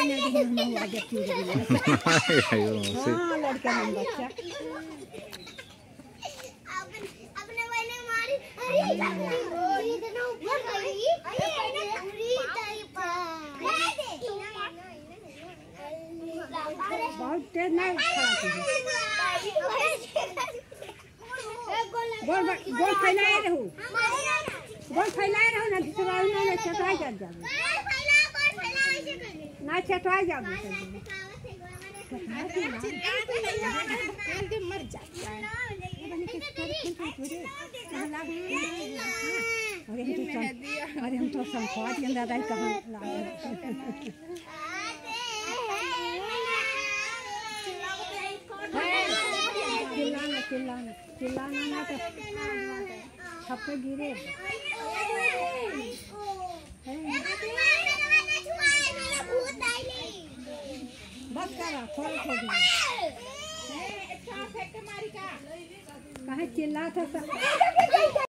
लड़का हम बच्चा बहुत तेज नहीं गोल फैलाए रहूं ना घिसवाई ना छटवाई कर जाबे ना छटवाई जाबे मर जाता है अरे हम तो संख्या दादा कहाँ चिल्लाना ना तो छप्पे गिरे बस करा थोड़ा कहे चिल्ला था